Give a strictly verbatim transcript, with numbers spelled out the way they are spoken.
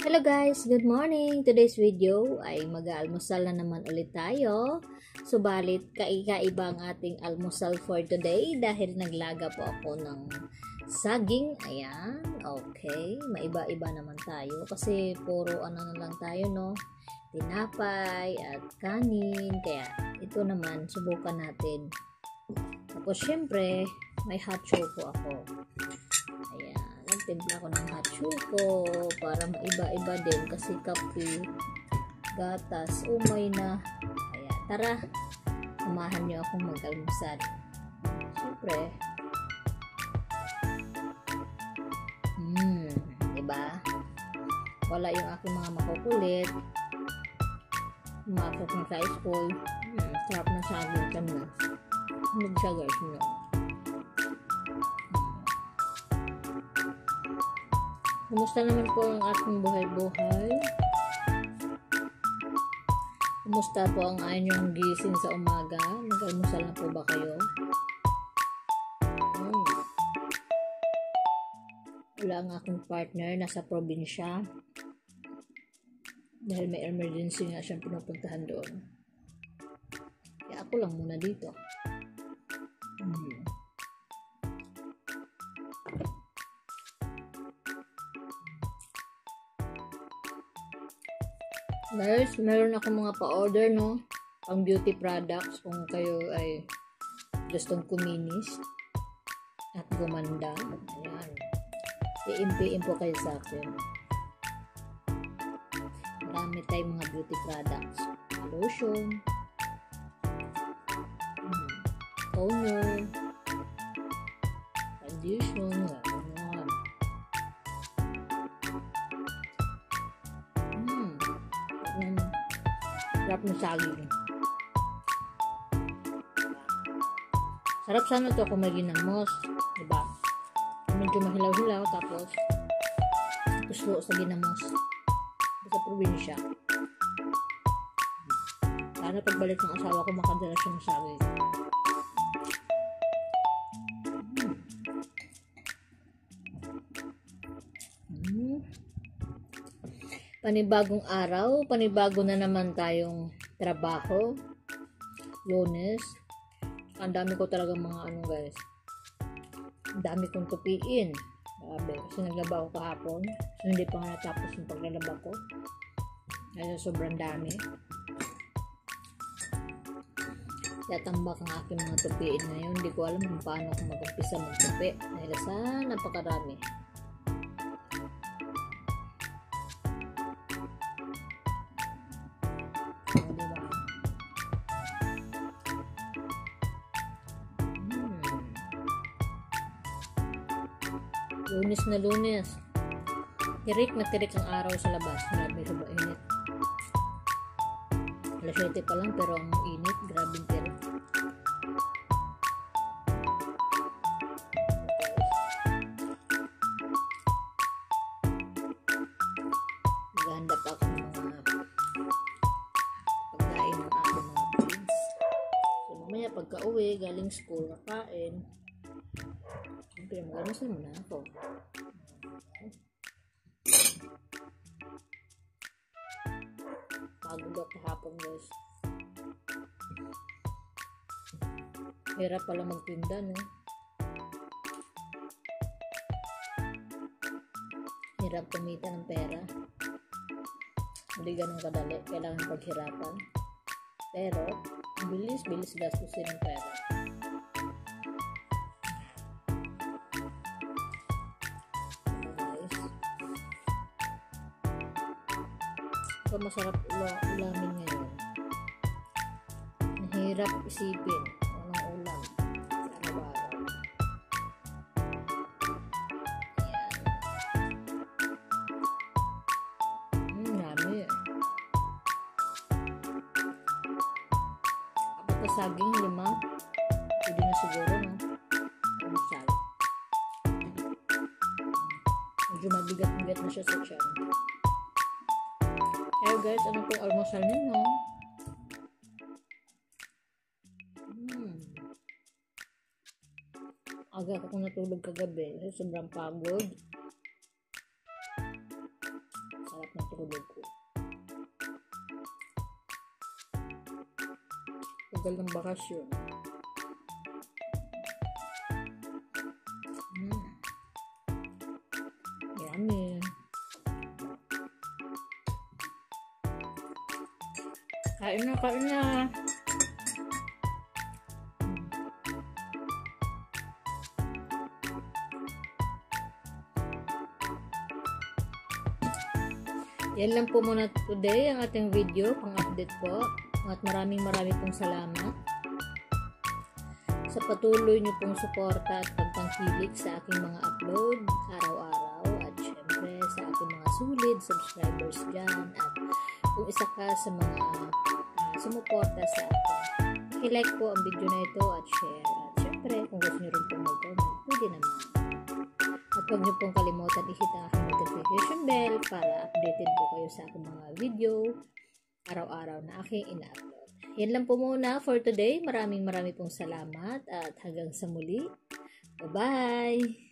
Hello guys, good morning! Today's video ay mag-aalmusal na naman ulit tayo. Subalit, kaikaiba ang ating almusal for today dahil naglaga po ako ng saging. Ayan, okay. Maiba-iba naman tayo kasi puro ano na lang tayo, no? Tinapay at kanin. Kaya ito naman, subukan natin. Tapos syempre, may hot choco ako. Ayan. Nagtimpla ko ng hot choco para maiba-iba din kasi kape, gatas, umay na. Ayan, tara, samahan niyo akong mag-almusal. Siyempre, hmm, diba? Wala yung aking mga makukulit. Pumasok na sa school. Hmm, sarap na saging kami na. Huwag siya guys, no? Kumusta naman po ang ating buhay-buhay? Kumusta po ang inyong gising sa umaga? Nag-almusal na po ba kayo? Hmm. Wala ang aking partner, nasa probinsya. Dahil may emergency nga siyang pinupuntahan doon. Kaya ako lang muna dito. Hmm. Guys, meron ako mga pa-order, no? Pang beauty products kung kayo ay gustong kuminis at gumanda. Ayan. I-M P M po kayo sa akin. Marami tayong mga beauty products. Lotion, hmm, toner, condition, gano'n. Hmm. Sarap ng saging. Sarap sana ito kung may ginamos. Diba? Medyo mahilaw-hilaw tapos tuslo sa ginamos. Sa probinsya. Sana pagbalik ng asawa ko makadala siya ng saging. Hmm. Panibagong araw, panibago na naman tayong trabaho. Lunes. Ang dami ko talaga mga ano guys. Ang dami kong tupiin. Grabe. Kasi naglaba ako kahapon. So, hindi pa nga natapos yung paglalaba ko. Kaya sobrang dami. Kaya tambak ang aking mga tupiin ngayon. Hindi ko alam kung paano ako mag-umpisa magtupi. Dahil sa napakarami. Lunes na lunes. Tirik na tirik ang araw sa labas. Grabe sa init. alas siyete pa lang pero ang init. Grabe yung tirik. Maghahanda pa ako ng mga pagkain ng aking mga kids. So mamaya pagka uwi galing school nakain. Siyempre, mag-almusal muna ako. Pagod ako kahapon, guys. Hirap pala magtinda, no? Hirap kumita ng pera. Hindi ganun kadali. Kailangan paghirapan. Pero, bilis-bilis gastusin ng pera. So, masarap ulamin ngayon. Mahirap isipin anong ulam sa araw-araw. Hmm, dami. Apat na saging, lima. Pwede na siguro, no? Almusal. Medyo mabigat-bigat na siya sa tiyan. Hey guys, ano pong almusal ninyo? Hmm. Aga ako natulog kagabi. Sobrang pagod. Sarap tagal ng bakasyon. Mm. Yummy. Kain na, kain na. Yan lang po muna today ang ating video, pang-update po. At maraming maraming pong salamat sa patuloy niyo pong suporta at pagtangkilik sa aking mga upload araw-araw. At syempre sa aking mga sulit subscribers dyan. At kung isa ka sa mga uh, sumuporta sa akin, i-like po ang video na ito at share. At syempre kung gusto niyo rin pong mag-comment, pwede naman. At huwag niyo pong kalimutan i-hit ang aking notification bell para updated po kayo sa aking mga video araw-araw na aking ina-upload. Yan lang po muna for today. Maraming maraming pong salamat at hanggang sa muli. Bye-bye!